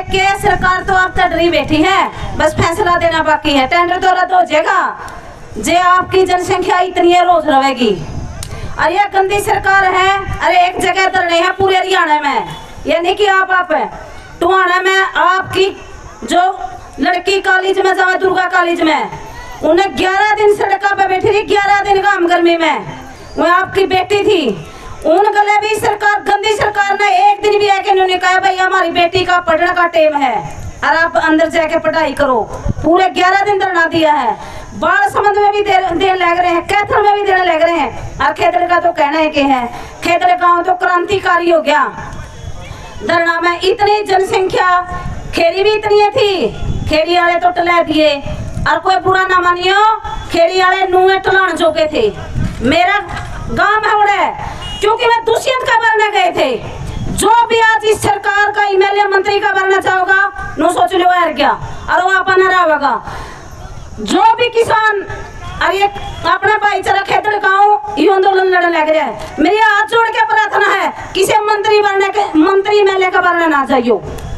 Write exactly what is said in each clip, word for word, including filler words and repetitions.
के सरकार तो अब तक डरी बैठी है, बस फैसला देना बाकी है। टेंडर तो रद्द हो जाएगा जे आपकी जनसंख्या इतनी है रोज रहेगी। अरे ये गंदी सरकार है। अरे एक जगह धरने हैं पूरे हरियाणा में, ये नहीं कि आप आप टुहाना में आपकी जो लड़की कॉलेज में जाए दुर्गा कॉलेज में, उन्हें ग्यारह दिन सड़क पे बैठी थी, ग्यारह दिन काम गर्मी में, वो आपकी बेटी थी। उन गले भी सरकार गंदी सरकार ने एक दिन भी आके उन्होंने कहा भाई हमारी बेटी का पढ़ने का टाइम है और आप अंदर जाके पढ़ाई करो। पूरे ग्यारह दिन धरना दिया है। बाढ़ संबंध में भी देने लग रहे हैं, कैथल में भी देने लग रहे हैं। और खेतड़ का तो कहना है कि है खेतड़ गांव तो क्रांतिकारी हो गया। धरना में इतनी जनसंख्या, खेड़ी भी इतनी थी, खेड़ी वाले तो टला दिए। और कोई बुरा ना मानियो, खेड़ी वाले नुए टलाने जोगे थे। मेरा गांव है उड़े, क्योंकि मैं दुष्यंत का भरने गए थे। जो भी आज इस सरकार का एमएलए मंत्री का भरना चाहोगा नो सोच लो यार क्या, और वो अपन होगा। जो भी किसान अरे अपना भाईचारा खेतड़ गाँव ये आंदोलन लड़ने लग रहा है। मेरी हाथ जोड़ के प्रार्थना है किसी मंत्री बनने के मंत्री एमएलए का भरना ना चाहिए,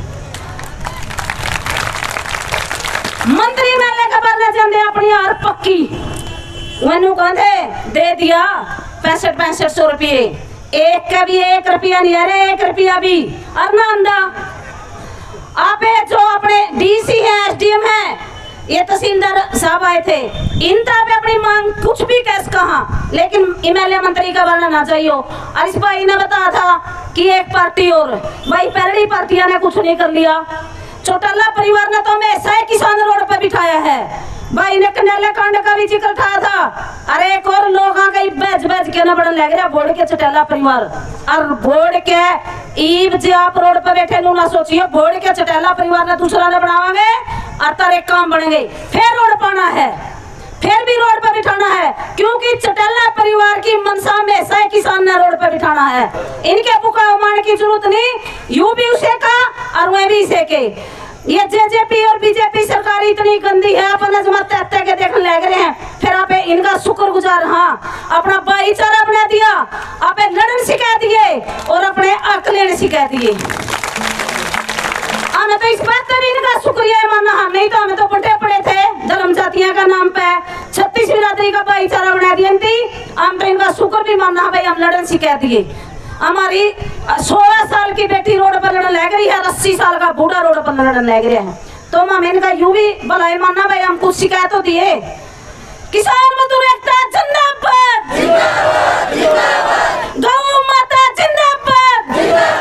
मंत्री एमएलए का भरना चाहते अपनी हार पक्की। मैनू कहते दे दिया पैंसठ पैंसठ सौ रुपये, एक का भी एक रुपया नहीं, अरे एक रुपया भी अरना अंदा। आप जो अपने डीसी है, एसडीएम है, ये तहसीलदार साहब आए थे, इनका भी अपनी मांग कुछ भी कैस कहा, लेकिन एमएलए मंत्री का बनना ना चाहिए। और इस भाई ने बताया था कि एक पार्टी और भाई पहली पार्टियां ने कुछ नहीं कर लिया। चौटाला परिवार ने तो हमेशा ही किसान रोड पर बिठाया है। भाई ने कन्याला कांड का भी जिक्र उठाया था। अरे एक और लोग आ गई बेच बेच के ना बढ़ने लग रहा बोर्ड के चौटाला परिवार। और बोर्ड के ईब जो आप रोड पर बैठे नु ना सोचिए बोर्ड के चौटाला परिवार ने दूसरा ने बनावांगे और तारे काम बनेंगे, फिर रोड पाना है, फिर भी रोड पर बिठाना है, क्योंकि चौटाला परिवार की मनसा में ऐसा किसान ने रोड पर बिठाना है। इनके पुकार मान की जरूरत नहीं, यू भी उसे का और वह भी इसे के। ये जेजेपी और बीजेपी सरकार इतनी गंदी है, अपन जमाते के देखने लग रहे हैं। फिर आप इनका शुक्रगुजार, हाँ अपना भाईचारा बना दिया, आप लड़न सिखा दिए और अपने हक लेने सिखा दिए। हमें तो इस बात का भी इनका शुक्रिया मानना, हम नहीं तो हमें तो बटे पड़े थे धर्म जातियों का नाम पे छत्तीस बिरादरी का भाईचारा बना दिया थी। हम तो इनका शुक्र भी मानना भाई हम लड़न सिखा दिए। हमारी सोलह साल की बेटी रोड पर लड़ने लग रही है, अस्सी साल का बूढ़ा रोड पर लड़ने लग रहा है, तो हम इनका यूं भी भलाई मानना भाई हम कुछ शिकायत तो दिए। किसान मजदूर एकता जिंदाबाद, गौ माता जिंदाबाद।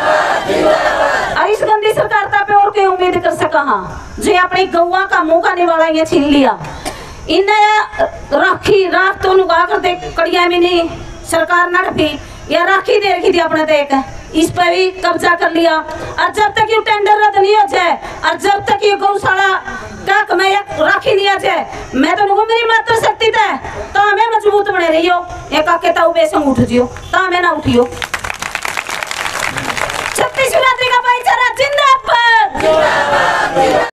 इस गंदी सरकार पे और कोई उम्मीद कर सका जो अपनी गौवा का मुंह का निवाला ये छीन लिया। इन्हें राखी राख तो नुगा कर दे कड़िया में नहीं सरकार न रखी या राखी दे रखी थी अपने देख, इस पर भी कब्जा कर लिया। और जब तक ये टेंडर रद्द नहीं हो जाए और जब तक ये गौशाला का मैं राखी नहीं आ जाए, मैं तो नुगो मेरी मात्र शक्ति था तो हमें मजबूत बने रही हो। एक आके ताऊ बेसंग उठ जियो तो हमें ना उठियो। छत्तीस बिरादरी का भाईचारा जिंदाबाद।